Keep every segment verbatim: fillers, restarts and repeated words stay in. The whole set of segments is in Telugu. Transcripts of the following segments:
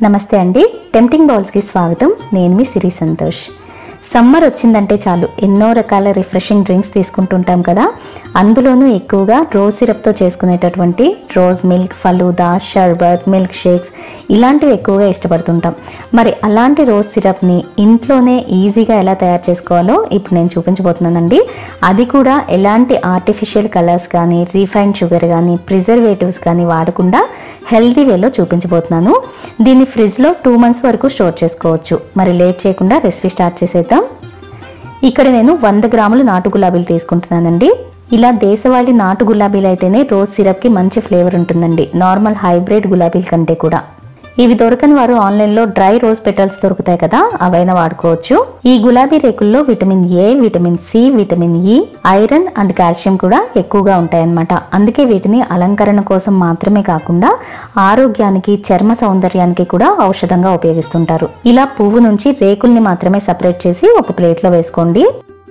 నమస్తే అండి, టెంప్టింగ్ బౌల్స్ కి స్వాగతం. నేను మీ సిరి సంతోష్. సమ్మర్ వచ్చిందంటే చాలు ఎన్నో రకాల రిఫ్రెషింగ్ డ్రింక్స్ తీసుకుంటుంటాం కదా. అందులోనూ ఎక్కువగా రోజ్ సిరప్తో చేసుకునేటటువంటి rose milk, falooda, sharbat, milkshakes ఇలాంటివి ఎక్కువగా ఇష్టపడుతుంటాం. మరి అలాంటి రోజ్ సిరప్ని ఇంట్లోనే ఈజీగా ఎలా తయారు చేసుకోవాలో ఇప్పుడు నేను చూపించబోతున్నానండి. అది కూడా ఎలాంటి ఆర్టిఫిషియల్ కలర్స్ కానీ, రీఫైన్డ్ షుగర్ కానీ, ప్రిజర్వేటివ్స్ కానీ వాడకుండా హెల్తీ వేలో చూపించబోతున్నాను. దీన్ని ఫ్రిడ్జ్లో టూ మంత్స్ వరకు స్టోర్ చేసుకోవచ్చు. మరి లేట్ చేయకుండా రెసిపీ స్టార్ట్ చేసేద్దాం. ఇక్కడ నేను వంద గ్రాములు నాటు గులాబీలు తీసుకుంటున్నానండి. ఇలా దేశవాళీ నాటు గులాబీలు అయితేనే రోజ్ సిరప్కి మంచి ఫ్లేవర్ ఉంటుందండి, నార్మల్ హైబ్రిడ్ గులాబీల కంటే కూడా. ఇవి దొరకని వారు ఆన్లైన్లో డ్రై రోజ్ పెటల్స్ దొరుకుతాయి కదా, అవైనా వాడుకోవచ్చు. ఈ గులాబీ రేకుల్లో vitamin A, vitamin C, vitamin E, iron and calcium కూడా ఎక్కువగా ఉంటాయన్నమాట. అందుకే వీటిని అలంకరణ కోసం మాత్రమే కాకుండా ఆరోగ్యానికి, చర్మ సౌందర్యానికి కూడా ఔషధంగా ఉపయోగిస్తుంటారు. ఇలా పువ్వు నుంచి రేకుల్ని మాత్రమే సపరేట్ చేసి ఒక ప్లేట్లో వేసుకోండి.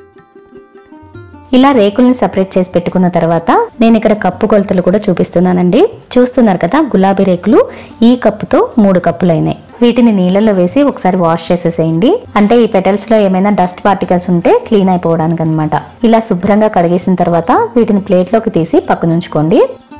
ఇలా రేకుల్ని సపరేట్ చేసి పెట్టుకున్న తర్వాత నేను ఇక్కడ కప్పు కొలతలు కూడా చూపిస్తున్నానండి. చూస్తున్నారు కదా, గులాబీ రేకులు ఈ కప్పుతో మూడు కప్పులు అయినాయి. వీటిని నీళ్ళలో వేసి ఒకసారి వాష్ చేసేసేయండి. అంటే ఈ పెటల్స్ లో ఏమైనా డస్ట్ పార్టికల్స్ ఉంటే క్లీన్ అయిపోవడానికి అనమాట. ఇలా శుభ్రంగా కడిగేసిన తర్వాత వీటిని ప్లేట్లోకి తీసి పక్కన ఉంచుకోండి.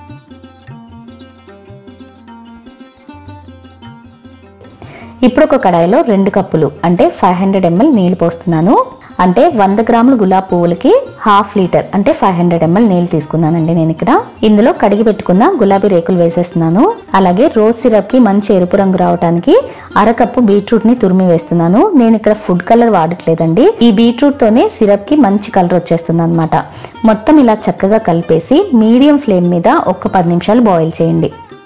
ఇప్పుడు ఒక కడాయిలో రెండు కప్పులు అంటే ఫైవ్ హండ్రెడ్ ఎంఎల్ నీళ్లు పోస్తున్నాను. అంటే వంద గ్రాముల గులాబీ పువ్వులకి హాఫ్ లీటర్ అంటే ఫైవ్ హండ్రెడ్ ఎంఎల్ నీళ్ళు తీసుకున్నానండి నేను ఇక్కడ. ఇందులో కడిగి పెట్టుకున్న గులాబీ రేకులు వేసేస్తున్నాను. అలాగే రోజ్ సిరప్ కి మంచి ఎరుపు రంగు రావడానికి అరకప్పు బీట్రూట్ ని తురిమి వేస్తున్నాను. నేను ఇక్కడ ఫుడ్ కలర్ వాడట్లేదండి. ఈ బీట్రూట్ తోనే సిరప్ కి మంచి కలర్ వచ్చేస్తుంది అనమాట. మొత్తం ఇలా చక్కగా కలిపేసి మీడియం ఫ్లేమ్ మీద ఒక పది నిమిషాలు బాయిల్ చేయండి.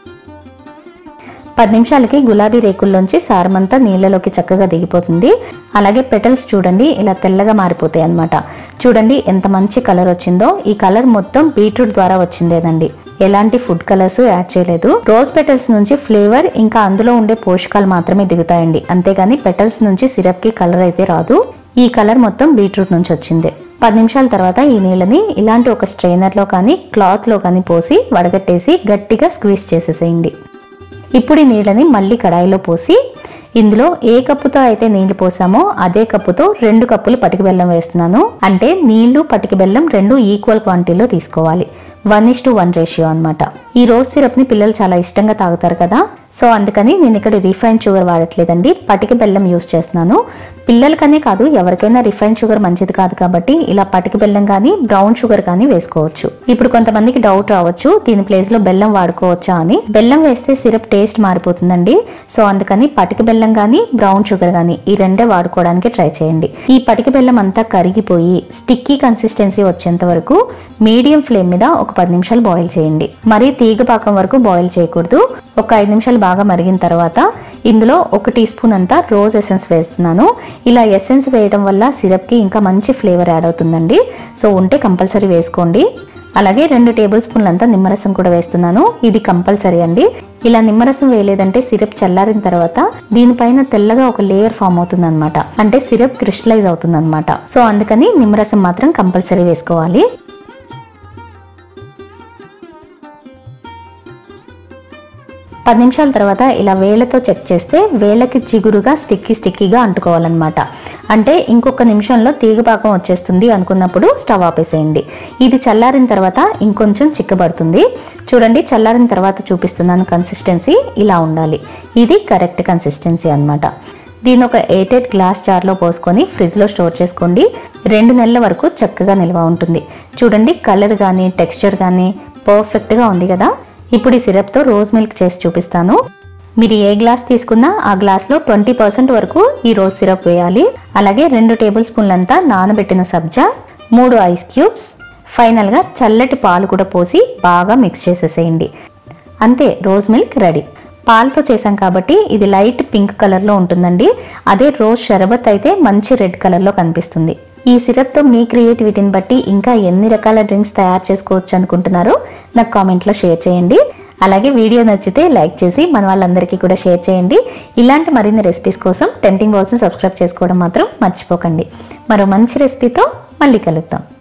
పది నిమిషాలకి గులాబీ రేకుల్లోంచి సారమంతా నీళ్ళలోకి చక్కగా దిగిపోతుంది. అలాగే పెటల్స్ చూడండి ఇలా తెల్లగా మారిపోతాయి అన్నమాట. చూడండి ఎంత మంచి కలర్ వచ్చిందో. ఈ కలర్ మొత్తం బీట్రూట్ ద్వారా వచ్చిందేనండి, ఎలాంటి ఫుడ్ కలర్స్ యాడ్ చేయలేదు. రోజ్ పెటల్స్ నుంచి ఫ్లేవర్ ఇంకా అందులో ఉండే పోషకాలు మాత్రమే దిగుతాయండి, అంతేగాని పెటల్స్ నుంచి సిరప్ కి కలర్ అయితే రాదు. ఈ కలర్ మొత్తం బీట్రూట్ నుంచి వచ్చిందే. పది నిమిషాల తర్వాత ఈ నీళ్ళని ఇలాంటి ఒక స్ట్రైనర్ లో కానీ క్లాత్ లో కానీ పోసి వడగట్టేసి గట్టిగా స్క్వీజ్ చేసేసేయండి. ఇప్పుడు ఈ నీళ్ళని మళ్ళీ కడాయిలో పోసి ఇందులో ఏ కప్పుతో అయితే నీళ్లు పోసామో అదే కప్పుతో రెండు కప్పులు పటిక బెల్లం వేస్తున్నాను. అంటే నీళ్లు పటిక బెల్లం రెండు ఈక్వల్ క్వాంటిటీలో తీసుకోవాలి. One is to one ratio అనమాట. ఈ రోజ్ సిరప్ ని పిల్లలు చాలా ఇష్టంగా తాగుతారు కదా, సో అందుకని నేను ఇక్కడ రిఫైన్డ్ షుగర్ వాడట్లేదండి, పటిక బెల్లం యూస్ చేస్తున్నాను. పిల్లలకనే కాదు ఎవరికైనా రిఫైన్డ్ షుగర్ మంచిది కాదు కాబట్టి ఇలా పటిక బెల్లం కానీ బ్రౌన్ షుగర్ కానీ వేసుకోవచ్చు. ఇప్పుడు కొంతమందికి డౌట్ రావచ్చు, దీని ప్లేస్ లో బెల్లం వాడుకోవచ్చా అని. బెల్లం వేస్తే సిరప్ టేస్ట్ మారిపోతుందండి. సో అందుకని పటిక బెల్లం కానీ బ్రౌన్ షుగర్ కానీ ఈ రెండే వాడుకోవడానికి ట్రై చేయండి. ఈ పటిక బెల్లం అంతా కరిగిపోయి స్టిక్కీ కన్సిస్టెన్సీ వచ్చేంత వరకు మీడియం ఫ్లేమ్ మీద ఒక పది నిమిషాలు బాయిల్ చేయండి. మరీ తీగ పాకం వరకు బాయిల్ చేయకూడదు. ఒక ఐదు నిమిషాలు బాగా మరిగిన తర్వాత ఇందులో ఒక టీ స్పూన్ అంతా రోజ్ ఎసెన్స్ వేస్తున్నాను. ఇలా ఎసెన్స్ వేయడం వల్ల సిరప్ కి ఇంకా మంచి ఫ్లేవర్ యాడ్ అవుతుందండి. సో ఉంటే కంపల్సరీ వేసుకోండి. అలాగే రెండు టేబుల్ స్పూన్లు అంతా నిమ్మరసం కూడా వేస్తున్నాను. ఇది కంపల్సరీ అండి. ఇలా నిమ్మరసం వేయలేదంటే సిరప్ చల్లారిన తర్వాత దీనిపైన తెల్లగా ఒక లేయర్ ఫామ్ అవుతుంది అనమాట. అంటే సిరప్ క్రిస్టలైజ్ అవుతుంది అనమాట. సో అందుకని నిమ్మరసం మాత్రం కంపల్సరీ వేసుకోవాలి. పది నిమిషాల తర్వాత ఇలా వేళ్ళతో చెక్ చేస్తే వేళ్ళకి చిగురుగా స్టిక్కీ స్టిక్కీగా అంటుకోవాలన్నమాట. అంటే ఇంకొక నిమిషంలో తీగపాకం వచ్చేస్తుంది అనుకున్నప్పుడు స్టవ్ ఆపేసేయండి. ఇది చల్లారిన తర్వాత ఇంకొంచెం చిక్కబడుతుంది. చూడండి, చల్లారిన తర్వాత చూపిస్తున్నాను కన్సిస్టెన్సీ ఇలా ఉండాలి. ఇది కరెక్ట్ కన్సిస్టెన్సీ అనమాట. దీని ఒక ఎయిటెడ్ గ్లాస్ జార్లో పోసుకొని ఫ్రిడ్జ్లో స్టోర్ చేసుకోండి. రెండు నెలల వరకు చక్కగా నిల్వ ఉంటుంది. చూడండి, కలర్ కానీ టెక్స్చర్ కానీ పర్ఫెక్ట్గా ఉంది కదా. ఇప్పుడు ఈ సిరప్తో రోజ్ మిల్క్ చేసి చూపిస్తాను. మీరు ఏ గ్లాస్ తీసుకున్నా ఆ గ్లాస్లో ట్వంటీ పర్సెంట్ వరకు ఈ రోజ్ సిరప్ వేయాలి. అలాగే రెండు టేబుల్ స్పూన్లంతా నానబెట్టిన సబ్జా, మూడు ఐస్ క్యూబ్స్, ఫైనల్గా చల్లటి పాలు కూడా పోసి బాగా మిక్స్ చేసేసేయండి. అంతే, రోజ్ మిల్క్ రెడీ. పాలతో చేసాం కాబట్టి ఇది లైట్ పింక్ కలర్లో ఉంటుందండి. అదే రోజ్ షర్బత్ అయితే మంచి రెడ్ కలర్లో కనిపిస్తుంది. ఈ సిరప్తో మీ క్రియేటివిటీని బట్టి ఇంకా ఎన్ని రకాల డ్రింక్స్ తయారు చేసుకోవచ్చు అనుకుంటున్నారో నాకు కామెంట్లో షేర్ చేయండి. అలాగే వీడియో నచ్చితే లైక్ చేసి మన వాళ్ళందరికీ కూడా షేర్ చేయండి. ఇలాంటి మరిన్ని రెసిపీస్ కోసం టెంప్టింగ్ బౌల్స్ని సబ్స్క్రైబ్ చేసుకోవడం మాత్రం మర్చిపోకండి. మరో మంచి రెసిపీతో మళ్ళీ కలుద్దాం.